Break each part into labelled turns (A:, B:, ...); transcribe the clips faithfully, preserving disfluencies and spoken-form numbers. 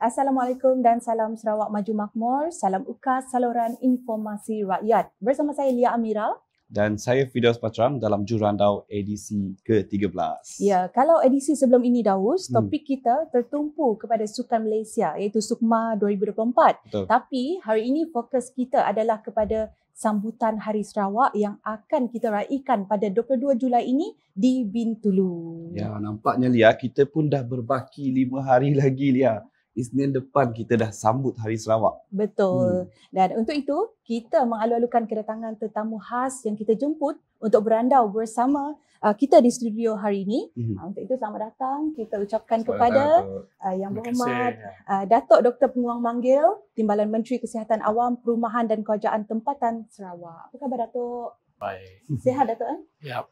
A: Assalamualaikum dan salam Sarawak Maju Makmur. Salam UKAS, saluran informasi rakyat. Bersama saya Lia Amira.
B: Dan saya Firdaus Patram dalam Jurandau edisi ke tiga belas.
A: Ya, kalau edisi sebelum ini Daus, topik hmm. kita tertumpu kepada Sukan Malaysia iaitu SUKMA dua ribu dua puluh empat.
B: Betul.
A: Tapi hari ini fokus kita adalah kepada sambutan Hari Sarawak yang akan kita raikan pada dua puluh dua Julai ini di Bintulu.
B: Ya, nampaknya Lia, kita pun dah berbaki lima hari lagi Lia. Isnin depan kita dah sambut Hari Sarawak.
A: Betul. Hmm. Dan untuk itu, kita mengalu-alukan kedatangan tetamu khas yang kita jemput untuk berandau bersama uh, kita di studio hari ini. Hmm. Uh, untuk itu, selamat datang. Kita ucapkan selamat kepada uh, Yang Berhormat uh, Datuk Doktor Penguang Manggil, Timbalan Menteri Kesihatan Awam, Perumahan dan Kerajaan Tempatan Sarawak. Apa khabar Datuk?
C: Baik.
A: Sihat Datuk? Eh?
C: Ya.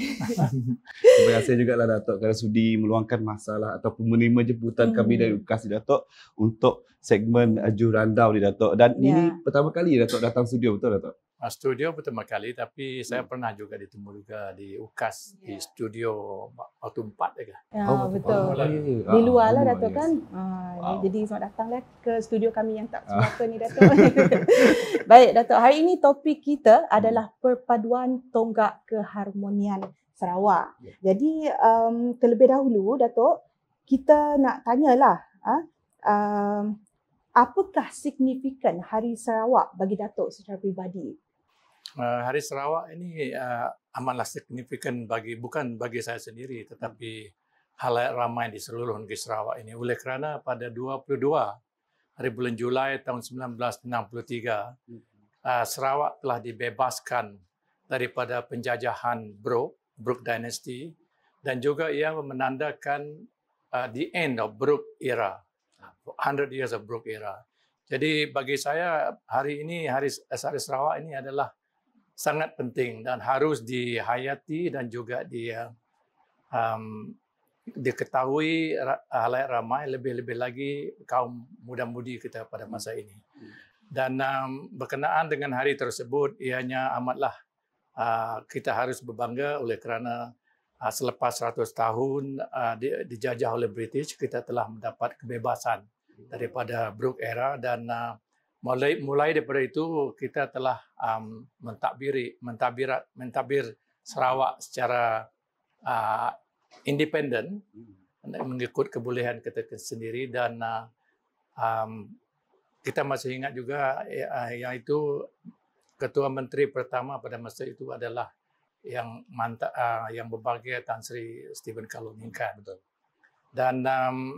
B: Terima kasih juga lah Datuk kerana sudi meluangkan masalah ataupun menerima jemputan hmm. kami dari UKAS Datuk untuk segmen uh, Jurandau ni Datuk. Dan ya. Ini pertama kali Datuk datang studio, betul Datuk?
C: Studio pertama kali, tapi saya hmm. pernah juga ditemu juga di UKAS ya. Di studio waktu empat ya.
A: Ya, oh, betul. Oh, di luar lah Datuk yes. kan. Ah, wow. Jadi selamat datanglah ke studio kami yang tak semata ni Datuk. Baik Datuk, hari ini topik kita adalah perpaduan tonggak keharmonian Sarawak. Ya. Jadi um, terlebih dahulu Datuk, kita nak tanyalah ah, um, apakah signifikan Hari Sarawak bagi Datuk secara peribadi?
C: Uh, Hari Sarawak ini uh, amatlah signifikan bagi bukan bagi saya sendiri tetapi halayak ramai di seluruh negeri Sarawak ini, oleh kerana pada dua puluh dua hari bulan Julai tahun sembilan belas enam puluh tiga uh, Sarawak telah dibebaskan daripada penjajahan Brooke, Brooke Dynasty, dan juga ia menandakan uh, the end of Brooke era, one hundred years of Brooke era. Jadi bagi saya hari ini, Hari, Hari Sarawak ini adalah sangat penting dan harus dihayati dan juga di, um, diketahui halayak ramai, lebih-lebih lagi kaum muda-mudi kita pada masa ini. Dan um, berkenaan dengan hari tersebut, ianya amatlah uh, kita harus berbangga oleh kerana uh, selepas seratus tahun uh, di, dijajah oleh British, kita telah mendapat kebebasan daripada Brooke era dan uh, Mulai, mulai daripada itu kita telah um, mentadbiri, mentadbir, mentadbir Sarawak secara uh, independen mengikut kebolehan kita sendiri dan uh, um, kita masih ingat juga uh, yang itu Ketua Menteri pertama pada masa itu adalah yang mantap uh, yang berbahagia Tan Sri Stephen Kaluningkan. Dan um,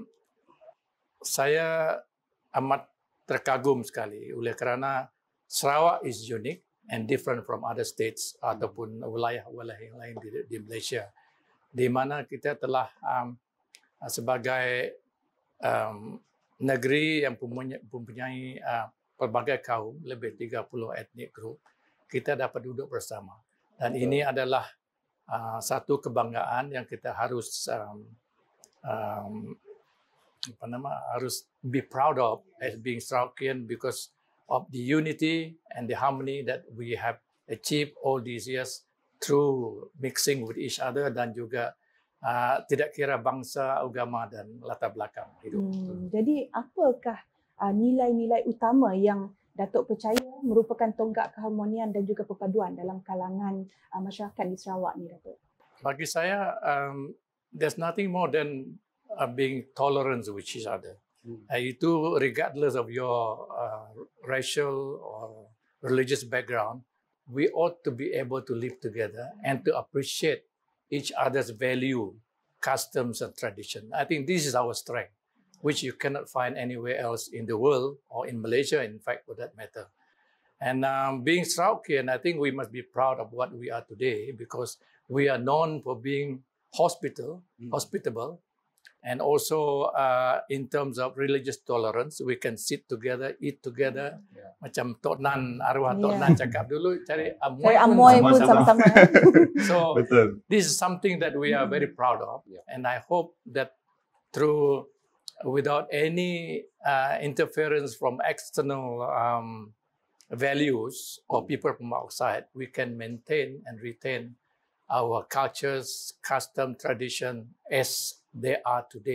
C: saya amat terkagum sekali oleh kerana Sarawak is unique and different from other states ataupun wilayah-wilayah yang lain di, di Malaysia, di mana kita telah um, sebagai um, negeri yang mempunyai, mempunyai uh, pelbagai kaum, lebih tiga puluh etnik group, kita dapat duduk bersama. Dan Betul. Ini adalah uh, satu kebanggaan yang kita harus um, um, apa nama harus be proud of as being Sarawakian because of the unity and the harmony that we have achieved all these years through mixing with each other dan juga uh, tidak kira bangsa, agama dan latar belakang hidup.
A: Hmm, jadi apakah uh, nilai-nilai utama yang Datuk percaya merupakan tonggak keharmonian dan juga perpaduan dalam kalangan uh, masyarakat di Sarawak ni Datuk?
C: Bagi saya um, there's nothing more than Uh, being tolerant with each other. Hmm. Uh, itu regardless of your uh, racial or religious background, we ought to be able to live together and to appreciate each other's value, customs and tradition. I think this is our strength, which you cannot find anywhere else in the world or in Malaysia, in fact, for that matter. And um, being Sarawakian, I think we must be proud of what we are today because we are known for being hospital, hmm. hospitable. And also uh, in terms of religious tolerance, we can sit together, eat together. Yeah. Macam Tok Nan, arwah yeah. Tok Nan cakap dulu, cari amoy,
A: cari amoy pun sama-sama.
C: So Betul. This is something that we are very proud of. Yeah. And I hope that through, without any uh, interference from external um, values or people from outside, we can maintain and retain our cultures, custom, tradition as they are today.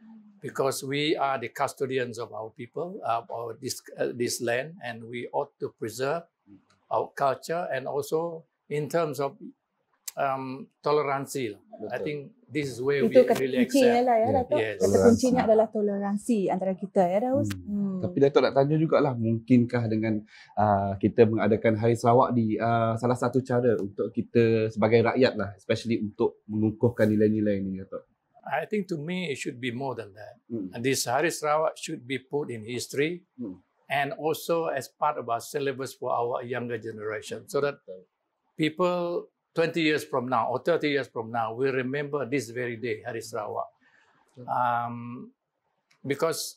C: because we are the custodians of our people, uh, of this uh, this land, and we ought to preserve our culture, and also in terms of um, toleransi. I think this is where
A: Itu
C: we
A: kata
C: really
A: kuncinya
C: excel.
A: lah ya,
B: Yeah.
A: Datuk.
C: Yes.
A: Kata kuncinya adalah toleransi antara kita ya, Daus.
B: Hmm.
A: Hmm.
B: Tapi Datuk nak tanya jugalah, mungkinkah dengan uh, kita mengadakan Hari Sarawak di uh, salah satu cara untuk kita sebagai rakyat lah, especially untuk mengukuhkan nilai-nilai ni, Datuk?
C: I think to me it should be more than that.
B: Hmm.
C: And this Hari Sarawak should be put in history
B: Hmm.
C: and also as part of our syllabus for our younger generation, so that people twenty years from now or thirty years from now will remember this very day, Hari Sarawak. Um, because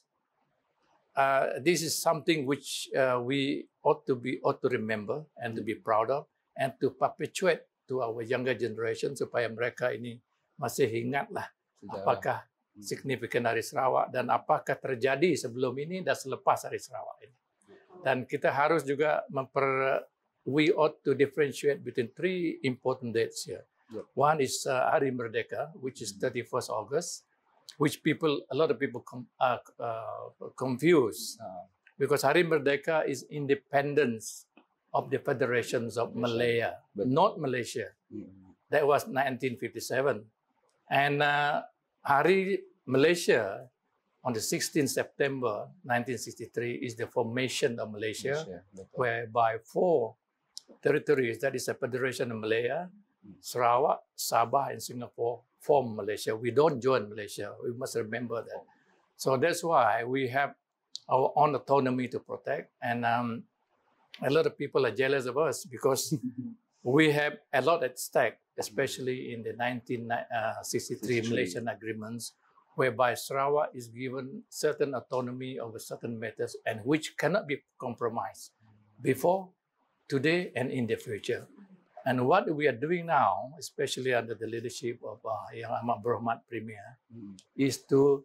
C: uh, this is something which uh, we ought to be ought to remember and to be proud of, and to perpetuate to our younger generation supaya mereka ini masih ingatlah apakah signifikan Hari Sarawak dan apakah terjadi sebelum ini dan selepas Hari Sarawak ini. Dan kita harus juga memper we ought to differentiate between three important dates here.
B: Yep.
C: One is uh, Hari Merdeka, which is thirty-first August, which people, a lot of people com, uh, uh, confuse
B: Uh,
C: because Hari Merdeka is independence of the federations of Malaya,
B: But-
C: not Malaysia.
B: hmm.
C: That was nineteen fifty-seven. And uh, Hari Malaysia on the sixteenth September nineteen sixty-three is the formation of Malaysia,
B: Malaysia, betul.
C: whereby four territories, that is a federation of Malaya, Sarawak, Sabah, and Singapore, form Malaysia. We don't join Malaysia. We must remember that. So that's why we have our own autonomy to protect. And um, a lot of people are jealous of us because we have a lot at stake, especially in the nineteen sixty-three Malaysian agreements, whereby Sarawak is given certain autonomy over certain matters and which cannot be compromised before, today, and in the future. And what we are doing now, especially under the leadership of uh, Yang Amat Berhormat Premier,
B: Hmm.
C: is to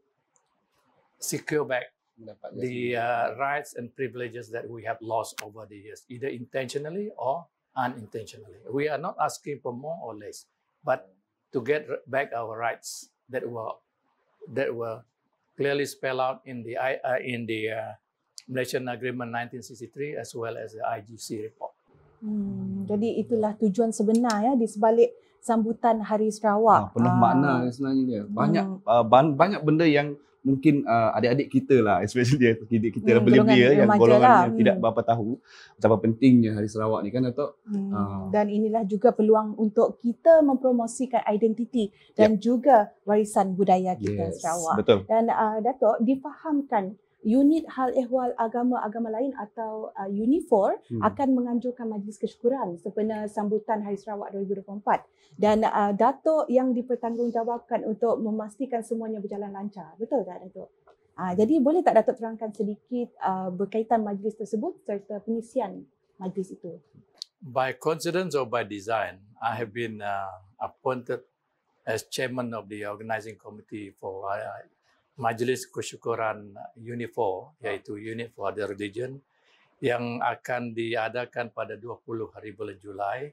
C: secure back
B: Mendapat
C: the
B: jasmani.
C: uh, rights and privileges that we have lost over the years, either intentionally or unintentionally. We are not asking for more or less, but to get r- back our rights that were that were clearly spelled out in the I- uh, in the uh, Malaysian Agreement nineteen sixty-three as well as the I G C report.
A: Hmm. Jadi itulah tujuan sebenar ya di sebalik sambutan Hari Sarawak.
B: Ah, penuh
A: Ah.
B: makna sebenarnya dia. Banyak
A: Hmm.
B: uh, ban- banyak benda yang mungkin uh, adik-adik kita lah, especially adik kita
A: Hmm,
B: belia-belia
A: golongan
B: yang
A: remaja
B: golongan
A: lah.
B: yang tidak
A: Hmm.
B: berapa tahu betapa pentingnya Hari Sarawak ni kan, Datuk.
A: Hmm.
B: Ah.
A: Dan inilah juga peluang untuk kita mempromosikan identiti dan juga warisan budaya kita
B: Yes,
A: Sarawak.
B: betul.
A: Dan uh, Datuk, difahamkan unit hal ehwal agama-agama lain atau uh, Unifor
B: Hmm.
A: akan menganjurkan majlis kesyukuran sempena sambutan Hari Sarawak dua ribu dua puluh empat. Dan uh, Datuk yang dipertanggungjawabkan untuk memastikan semuanya berjalan lancar. Betul tak, Datuk? Uh, jadi boleh tak Datuk terangkan sedikit uh, berkaitan majlis tersebut serta pengisian majlis itu?
C: By coincidence or by design, I have been uh, appointed as chairman of the organizing committee for uh, Majlis Kesyukuran Unifor, iaitu Unit for Other Religion, yang akan diadakan pada dua puluh hari bulan Julai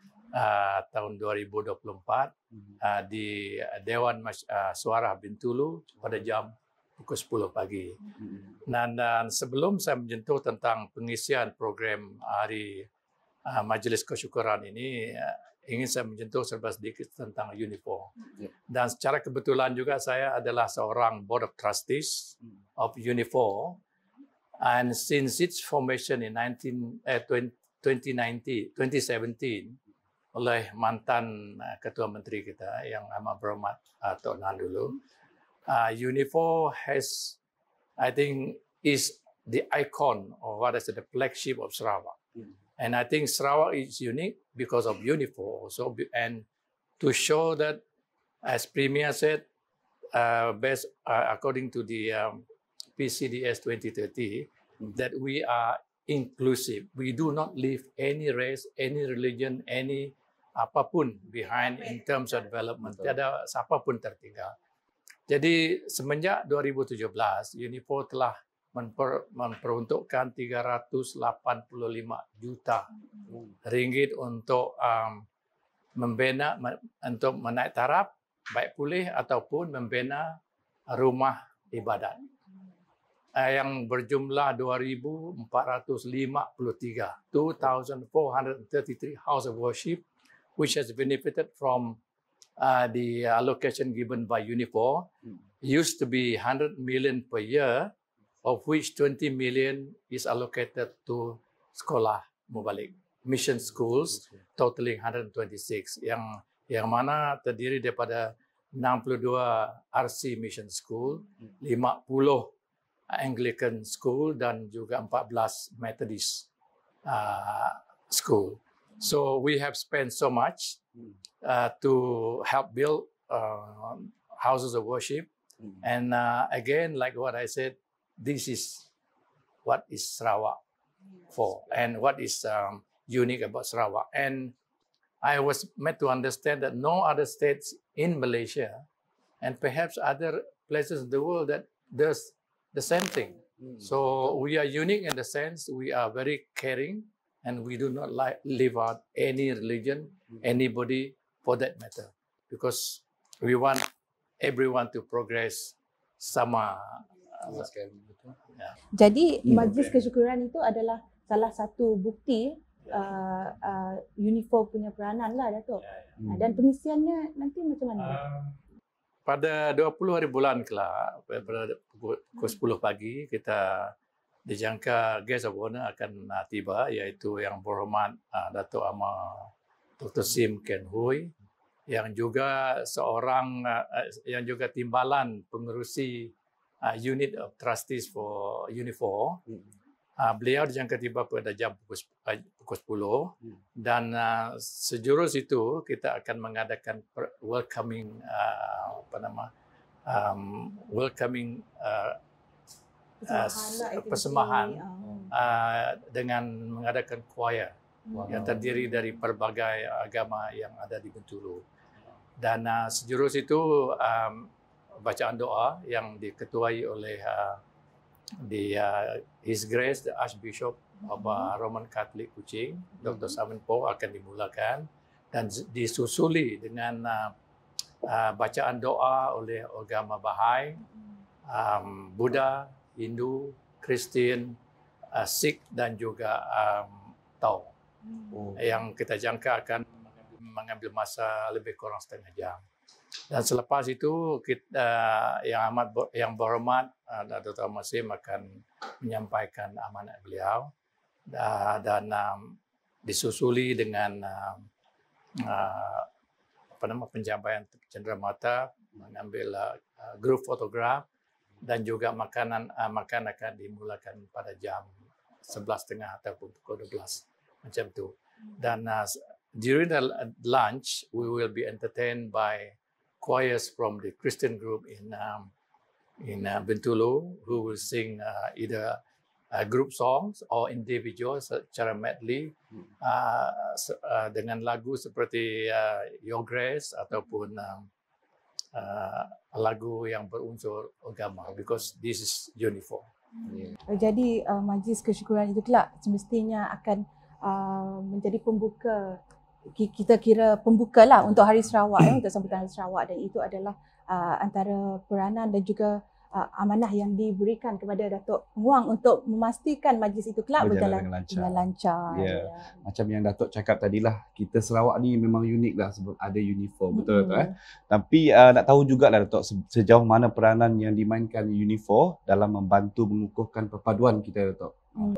C: uh, tahun dua ribu dua puluh empat uh, di Dewan Mas- uh, Suara Bintulu pada jam pukul sepuluh pagi.
B: Hmm.
C: Dan, dan sebelum saya menyentuh tentang pengisian program Hari uh, Majlis Kesyukuran ini, uh, ingin saya menyentuh serba sedikit tentang Unifor.
B: Ya.
C: Dan secara kebetulan juga saya adalah seorang Board of Trustees of Unifor. And since its formation in nineteen, eh, twenty nineteen, twenty seventeen oleh mantan uh, Ketua Menteri kita yang amat berhormat uh, Tok Nan dulu, uh, Unifor has, I think, is the icon or what is it, the flagship of Sarawak. And I think Sarawak is unique because of Unifor also, be- and to show that, as Premier said, uh, based uh, according to the um, P C D S twenty thirty, that we are inclusive. We do not leave any race, any religion, any apapun behind in terms of development.
B: Betul.
C: Tiada siapapun tertinggal. Jadi semenjak dua ribu tujuh belas, Unifor telah memper, memperuntukkan tiga ratus lapan puluh lima juta ringgit untuk um, membina, me- untuk menaik taraf, baik pulih ataupun membina rumah ibadat uh, yang berjumlah dua ribu empat ratus lima puluh tiga, two thousand four hundred thirty-three house of worship, which has benefited from uh, the allocation given by UNIFOR. Used to be one hundred million per year, of which twenty million is allocated to sekolah mubalik, mission schools, totaling one hundred twenty-six, yang yang mana terdiri daripada enam puluh dua R C mission school, lima puluh Anglican school dan juga empat belas Methodist uh, school. So we have spent so much uh, to help build uh, houses of worship. And uh, again, like what I said, this is what is Sarawak for, and what is um, unique about Sarawak. And I was made to understand that no other states in Malaysia, and perhaps other places in the world, that does the same thing. Mm. So we are unique in the sense we are very caring, and we do not like leave out any religion, mm. anybody for that matter, because we want everyone to progress sama. Uh,
A: yeah. Jadi majlis kesyukuran itu adalah salah satu bukti uh, uh, UNIFOR punya peranan lah, Datuk. Hmm. Dan pengisiannya nanti macam mana? Uh,
C: pada dua puluh hari bulan kelak, pada pukul sepuluh pagi, kita dijangka guest of honor akan uh, tiba, iaitu Yang Berhormat uh, Datuk Amar Doktor Sim Ken Hui, yang juga seorang uh, yang juga timbalan pengerusi uh, unit of trustees for UNIFOR. Hmm. Uh, beliau dijangka tiba pada jam pukul, pukul sepuluh, hmm. dan uh, sejurus itu kita akan mengadakan welcoming uh, apa nama um, welcoming uh, persembahan, uh, persembahan uh, dengan mengadakan choir. Wow. Yang terdiri dari pelbagai agama yang ada di Bintulu. Dan uh, sejurus itu um, bacaan doa yang diketuai oleh uh, di uh, His Grace the Archbishop of uh, Roman Catholic Kuching, Doktor Simon Poh, akan dimulakan dan disusuli dengan uh, uh, bacaan doa oleh agama Bahai, um, Buddha, Hindu, Kristian, uh, Sikh dan juga um, Tao. Oh. Yang kita jangka akan mengambil masa lebih kurang setengah jam. Dan selepas itu kita, uh, yang amat yang berhormat uh, Datuk Masim akan menyampaikan amanat beliau, uh, dan um, disusuli dengan uh, uh, apa nama penyampaian cenderamata, mengambil uh, uh, grup fotograf, dan juga makanan uh, makan akan dimulakan pada jam sebelas tiga puluh ataupun pukul dua belas. Macam tu. Dan uh, during the lunch, we will be entertained by choirs from the Christian group in um, in uh, Bintulu, who will sing uh, either uh, group songs or individual secara medley uh, uh, dengan lagu seperti uh, Your Grace ataupun uh, uh, lagu yang berunsur agama, because this is UNIFOR.
A: Yeah. Jadi uh, majlis kesyukuran itu kelak semestinya akan Uh, menjadi pembuka, kita kira pembuka lah untuk Hari Sarawak, ya, untuk sambutan Hari Sarawak, dan itu adalah uh, antara peranan dan juga uh, amanah yang diberikan kepada Datuk Muang untuk memastikan majlis itu kelak berjalan, berjalan dengan lancar. Dengan lancar.
B: Yeah. Ya. Macam yang Datuk cakap tadilah, kita Sarawak ni memang unik lah sebab ada UNIFOR, betul mm-hmm. tak? Eh? Tapi uh, nak tahu jugalah Datuk, sejauh mana peranan yang dimainkan UNIFOR dalam membantu mengukuhkan perpaduan kita, Datuk? Mm.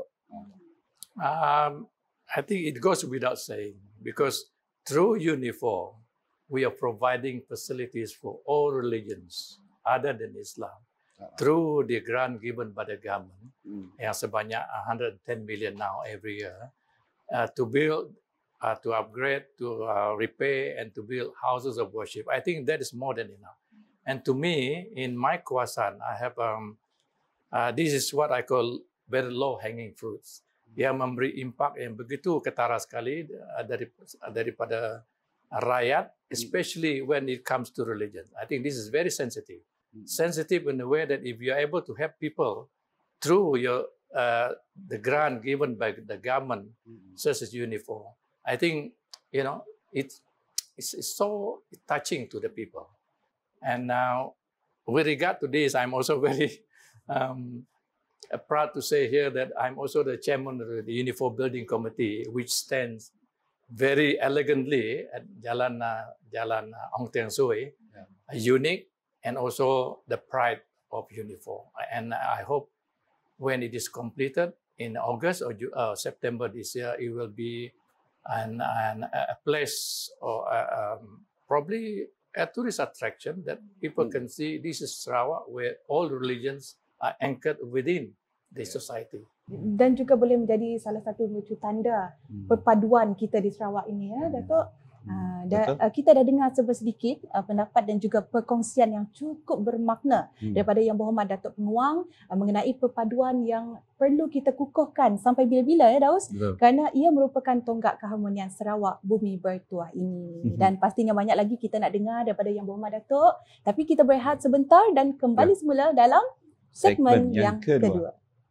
C: Um, I think it goes without saying, because through UNIFOR, we are providing facilities for all religions other than Islam, uh-huh. through the grant given by the government, mm. yang sebanyak one hundred ten million now every year, uh, to build, uh, to upgrade, to uh, repair, and to build houses of worship. I think that is more than enough. And to me, in my kuasaan, I have, um, uh, this is what I call very low-hanging fruits, yang memberi impak yang begitu ketara sekali daripada rakyat, especially when it comes to religion. I think this is very sensitive. Sensitive in the way that if you are able to help people through your uh, the grant given by the government, such as UNIFOR, I think, you know, it's, it's, it's so touching to the people. And now, with regard to this, I'm also very um, proud to say here that I'm also the chairman of the Unifor Building Committee, which stands very elegantly at Jalan uh, Jalan uh, Ong Teng Sui, yeah. unique and also the pride of Unifor. And I hope when it is completed in August or uh, September this year, it will be an, an, a place or a, um, probably a tourist attraction that people mm. can see. This is Sarawak where all religions are anchored within the yeah. society.
A: Dan juga boleh menjadi salah satu mercu tanda hmm. perpaduan kita di Sarawak ini, ya, Datuk. Uh, da, uh, kita dah dengar sedikit uh, pendapat dan juga perkongsian yang cukup bermakna hmm. daripada Yang Berhormat Datuk Penguang uh, mengenai perpaduan yang perlu kita kukuhkan sampai bila-bila, ya Daus, betul. Kerana ia merupakan tonggak keharmonian Sarawak bumi bertuah ini. Hmm. Dan pastinya banyak lagi kita nak dengar daripada Yang Berhormat Datuk, tapi kita berehat sebentar dan kembali ya. semula dalam segmen, segmen yang, yang kedua, kedua.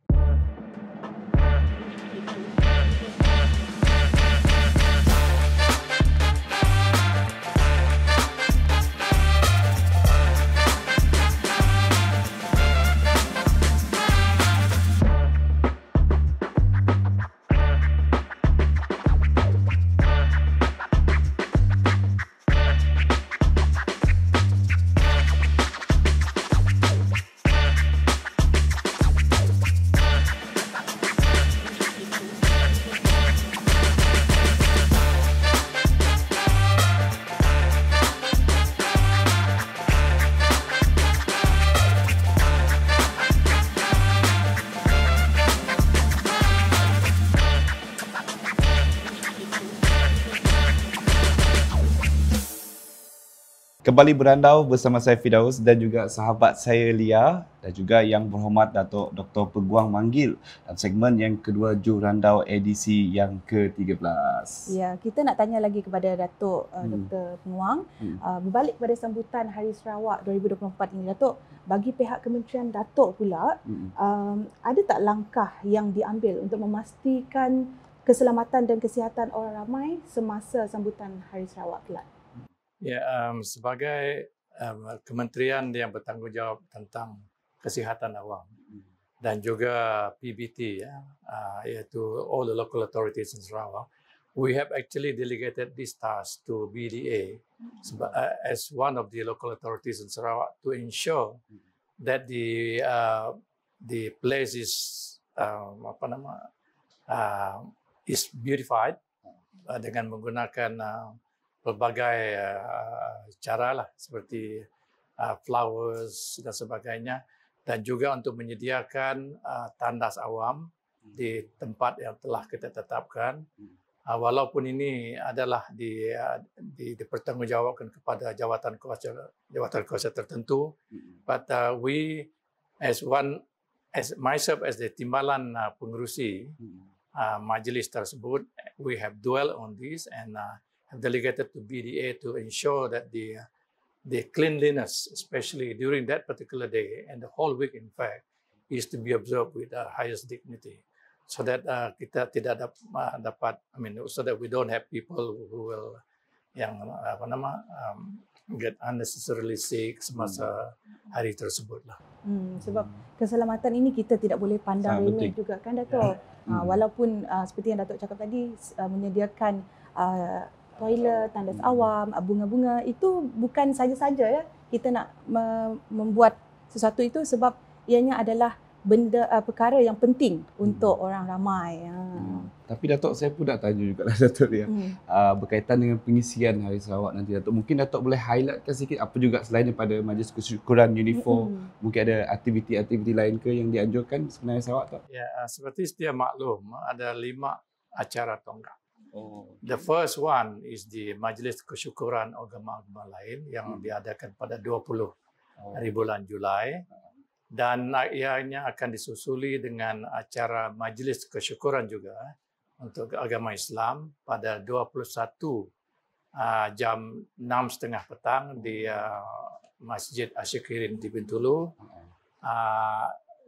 B: Kembali berandau bersama saya Firdaus dan juga sahabat saya Lia dan juga Yang Berhormat Datuk Doktor Peguang Manggil dalam segmen yang kedua Jurandau edisi yang ke tiga belas.
A: Ya, kita nak tanya lagi kepada Datuk uh, hmm. Doktor Penguang hmm. uh, berbalik kepada sambutan Hari Sarawak dua ribu dua puluh empat ini, Datuk, bagi pihak Kementerian Datuk pula hmm. um, ada tak langkah yang diambil untuk memastikan keselamatan dan kesihatan orang ramai semasa sambutan Hari Sarawak kelak?
C: Ya, um, sebagai um, kementerian yang bertanggungjawab tentang kesihatan awam dan juga P B T, ya, uh, iaitu all the local authorities in Sarawak, we have actually delegated this task to B D A uh, as one of the local authorities in Sarawak to ensure that the uh, the place is um, apa nama uh, is beautified uh, dengan menggunakan uh, berbagai uh, cara lah seperti uh, flowers dan sebagainya, dan juga untuk menyediakan uh, tandas awam di tempat yang telah kita tetapkan. Uh, walaupun ini adalah di, uh, di dipertanggungjawabkan kepada jawatan kuasa jawatan kuasa tertentu, but uh, we as one as myself as the timbalan uh, pengerusi uh, majlis tersebut, we have dwelt on this and uh, delegated to B D A to ensure that the the cleanliness, especially during that particular day and the whole week, in fact, is to be observed with the highest dignity, so that uh, kita tidak dapat, uh, dapat, I mean, so that we don't have people who will yang apa nama um, get unnecessarily sick semasa hari tersebut lah.
A: Hmm, sebab keselamatan ini kita tidak boleh pandang remeh juga, kan Datuk? Yeah. Uh, walaupun uh, seperti yang Datuk cakap tadi, uh, menyediakan uh, toilet, tandas awam, bunga-bunga, itu bukan saja-saja, ya, kita nak me- membuat sesuatu itu sebab ianya adalah benda uh, perkara yang penting untuk hmm. orang ramai. Ha. Hmm.
B: Tapi Datuk, saya pun nak tanya juga lah Datuk dia, hmm. uh, berkaitan dengan pengisian Hari Sarawak nanti, Datuk. Mungkin Datuk boleh highlightkan sikit apa juga selain daripada Majlis Kesyukuran Unifor, hmm. mungkin ada aktiviti-aktiviti lain ke yang dianjurkan sebenarnya Sarawak, tak?
C: Ya, uh, seperti sedia maklum, ada lima acara tonggak. Oh, okay. The first one is the Majlis Kesyukuran Agama-Agama Lain yang hmm. diadakan pada dua puluh oh. hari bulan Julai, dan ianya akan disusuli dengan acara Majlis Kesyukuran juga untuk agama Islam pada dua puluh satu uh, jam enam tiga puluh petang di uh, Masjid Ashikirin di Bintulu. Uh,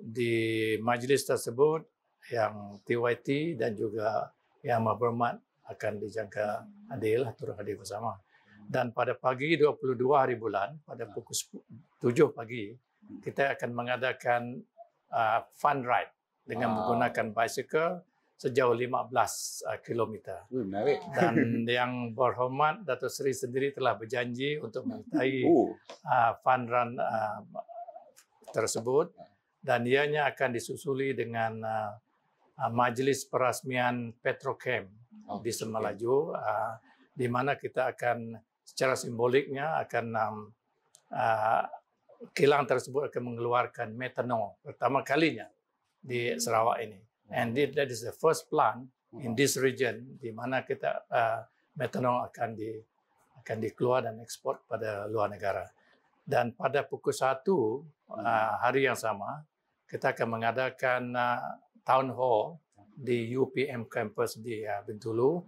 C: di majlis tersebut yang T Y T dan juga Yang Berhormat akan dijaga adil, turut hadir bersama. Dan pada pagi dua puluh dua hari bulan, pada pukul tujuh pagi, kita akan mengadakan uh, fun ride dengan wow. menggunakan bicycle sejauh lima belas uh, kilometer.
B: Uh, menarik.
C: Dan yang berhormat Datuk Seri sendiri telah berjanji untuk menyertai uh. uh, fun run uh, tersebut, dan ianya akan disusuli dengan uh, uh, majlis perasmian Petrochem oh, di Semenanjung, uh, di mana kita akan secara simboliknya akan um, uh, kilang tersebut akan mengeluarkan metanol pertama kalinya di Sarawak ini. And that is the first plant in this region di mana kita uh, metanol akan di akan dikeluar dan ekspor pada luar negara. Dan pada pukul satu uh, hari yang sama, kita akan mengadakan uh, town hall di U P M campus di uh, Bintulu.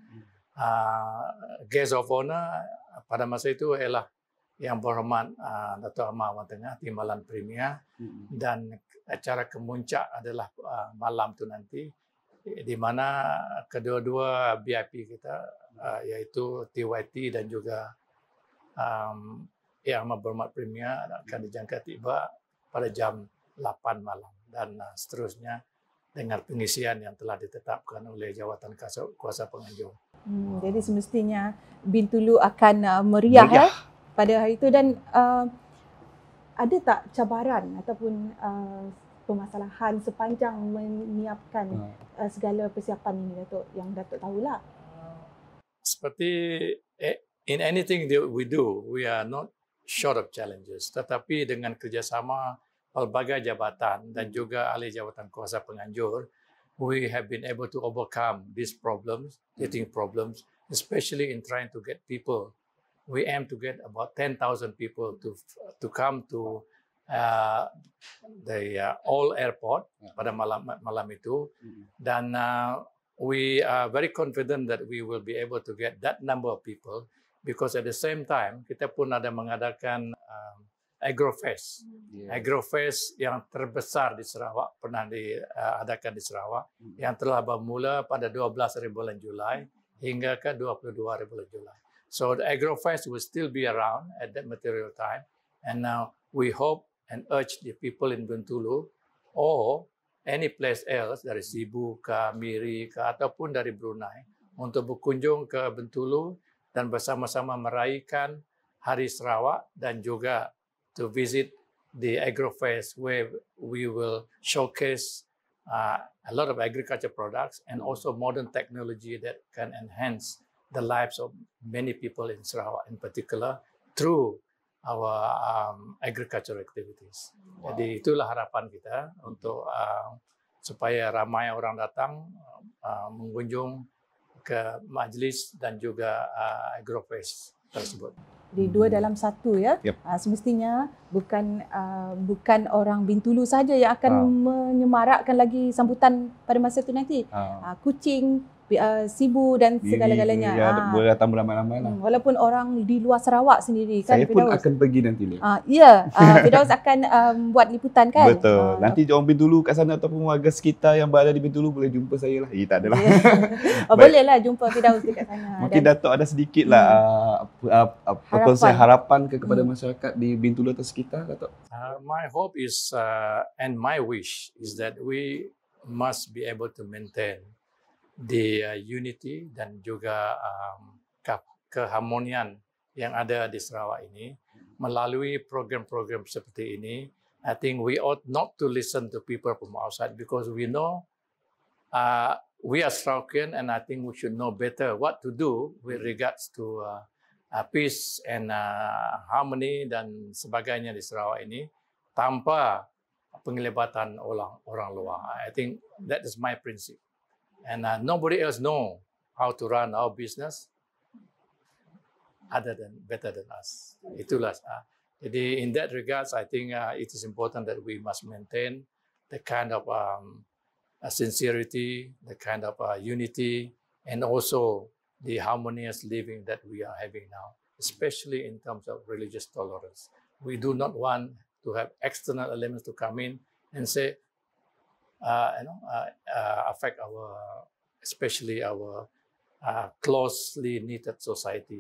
C: Uh, guest of honor pada masa itu ialah Yang Berhormat uh, Datuk Amar Wan Tengah, Timbalan Premier, mm-hmm. dan acara kemuncak adalah uh, malam tu nanti, di mana kedua-dua V I P kita uh, iaitu T Y T dan juga um, Yang Amat Berhormat Premier akan dijangka tiba pada jam lapan malam, dan uh, seterusnya dengan pengisian yang telah ditetapkan oleh Jawatan Kuasa, Kuasa Penganjur.
A: Hmm, jadi semestinya Bintulu akan uh, meriah, meriah. Eh, pada hari itu. Dan uh, ada tak cabaran ataupun uh, permasalahan sepanjang menyiapkan hmm. uh, segala persiapan ini, Datuk, yang Datuk tahulah?
C: Seperti in anything that we do, we are not short of challenges. Tetapi dengan kerjasama pelbagai jabatan dan juga ahli Jawatan Kuasa Penganjur, we have been able to overcome these problems, teething problems, especially in trying to get people. We aim to get about ten thousand people to to come to uh, the uh, All Airport pada malam malam itu, dan uh, we are very confident that we will be able to get that number of people, because at the same time kita pun ada mengadakan um, Agrofest. Yeah. Agrofest yang terbesar di Sarawak, pernah diadakan di Sarawak, mm. yang telah bermula pada dua belas hari bulan Julai hingga ke dua puluh dua hari bulan Julai. So the Agrofest will still be around at that material time, and now we hope and urge the people in Bintulu or any place else dari Sibu ke Miri ke ataupun dari Brunei untuk berkunjung ke Bintulu dan bersama-sama meraihkan Hari Sarawak, dan juga to visit the Agrofest, where we will showcase uh, a lot of agriculture products and also modern technology that can enhance the lives of many people in Sarawak in particular through our um, agricultural activities. Wow. Jadi itulah harapan kita untuk uh, supaya ramai orang datang uh, mengunjung ke majlis dan juga uh, Agrofest tersebut.
A: Di dua dalam satu, ya. Yep. Uh, semestinya bukan uh, bukan orang Bintulu saja yang akan uh. menyemarakkan lagi sambutan pada masa itu nanti. Uh. Uh, Kuching, uh, Sibu dan segala-galanya.
B: Ya, uh. boleh datang beramai-ramai lah.
A: Walaupun orang di luar Sarawak sendiri, kan,
B: saya pun
A: Firdaus
B: akan pergi nanti.
A: Uh, ya, uh, Firdaus akan um, buat liputan, kan?
B: Betul. Uh, nanti orang Bintulu kat sana ataupun warga sekitar yang berada di Bintulu boleh jumpa saya lah. Eh, tak adalah.
A: Yeah. Oh, boleh lah jumpa Firdaus dekat sana.
B: Mungkin dan Datuk ada sedikit lah hmm. uh, uh, uh, harapan. harapan ke kepada hmm. masyarakat di Bintulu atau sekitar, Datuk?
C: Uh, my hope is uh, and my wish is that we must be able to maintain the uh, unity dan juga um, ke- keharmonian yang ada di Sarawak ini melalui program-program seperti ini. I think we ought not to listen to people from outside, because we know uh, we are Sarawakian, and I think we should know better what to do with regards to uh, Uh, peace and uh, harmony dan sebagainya di Sarawak ini tanpa penglibatan orang orang luar. I think that is my principle, and uh, nobody else know how to run our business other than better than us. Itulah. Uh, jadi in that regards, I think uh, it is important that we must maintain the kind of um, uh, sincerity, the kind of uh, unity, and also the harmonious living that we are having now, especially in terms of religious tolerance. We do not want to have external elements to come in and say, uh, you know, uh, uh, affect our, especially our uh, closely knitted society.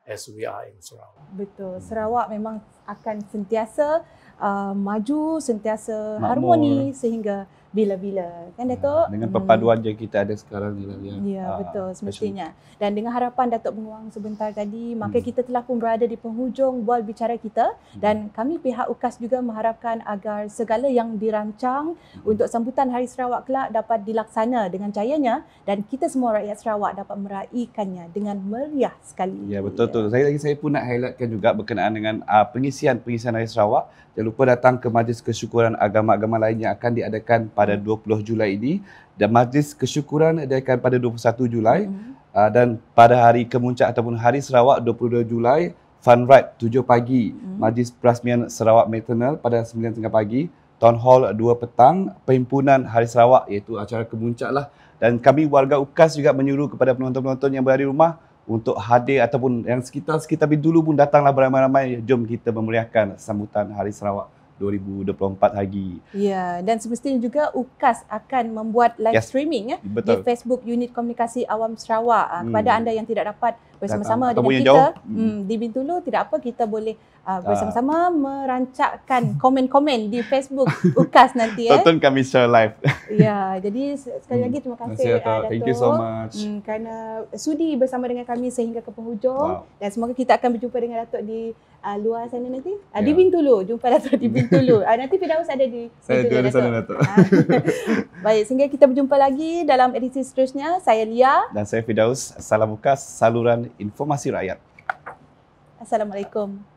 C: as we are in Sarawak.
A: Betul. Sarawak memang akan sentiasa uh, maju, sentiasa
B: Makmur.
A: harmoni sehingga bila-bila. Kan Datuk?
B: Dengan perpaduan yang kita ada sekarang ni lah.
A: Ya,
B: Ah,
A: betul semestinya. Dan dengan harapan Datuk Menguang sebentar tadi, maka kita telah pun berada di penghujung bual bicara kita dan kami pihak U K A S juga mengharapkan agar segala yang dirancang untuk sambutan Hari Sarawak kelak dapat dilaksana dengan jayanya dan kita semua rakyat Sarawak dapat meraikannya dengan meriah sekali.
B: Ya, betul betul. Saya lagi saya pun nak highlightkan juga berkenaan dengan uh, pengisian pengisian Hari Sarawak. Jangan lupa datang ke Majlis Kesyukuran agama-agama lain yang akan diadakan pada dua puluh Julai ini dan Majlis Kesyukuran diadakan pada dua puluh satu Julai hmm. uh, dan pada hari kemuncak ataupun Hari Sarawak dua puluh dua Julai Fun Ride tujuh pagi, hmm. Majlis Perasmian Sarawak Maternal pada sembilan tiga puluh pagi, Town Hall dua petang, Perhimpunan Hari Sarawak iaitu acara kemuncak lah. Dan kami warga U K A S juga menyuruh kepada penonton-penonton yang berada di rumah untuk hadir ataupun yang sekitar-sekitar dulu pun datanglah beramai-ramai. Jom kita memeriahkan sambutan Hari Sarawak dua ribu dua puluh empat hari.
A: Ya, dan semestinya juga U K A S akan membuat live yes. streaming ya di Facebook Unit Komunikasi Awam Sarawak. Hmm. Kepada anda yang tidak dapat bersama-sama dengan kita
B: jauh.
A: Hmm, di Bintulu, tidak apa, kita boleh uh, bersama-sama merancakkan komen-komen di Facebook U K A S nanti ya.
B: Tonton kami secara live.
A: Ya, jadi sekali lagi terima kasih
B: Terima kasih,
A: uh, Datuk.
B: Thank you so much.
A: Hmm, kerana sudi bersama dengan kami sehingga ke penghujung.
B: Wow.
A: Dan semoga kita akan berjumpa dengan Datuk di uh, luar sana nanti. Uh,
B: yeah.
A: Di Bintulu, jumpa Datuk di Bintulu. uh, nanti Firdaus ada di
B: Saya
A: Bintulu,
B: ada sana, Datuk.
A: Baik, sehingga kita berjumpa lagi dalam edisi seterusnya. Saya Lia.
B: Dan saya Firdaus. Salam U K A S, saluran informasi rakyat.
A: Assalamualaikum.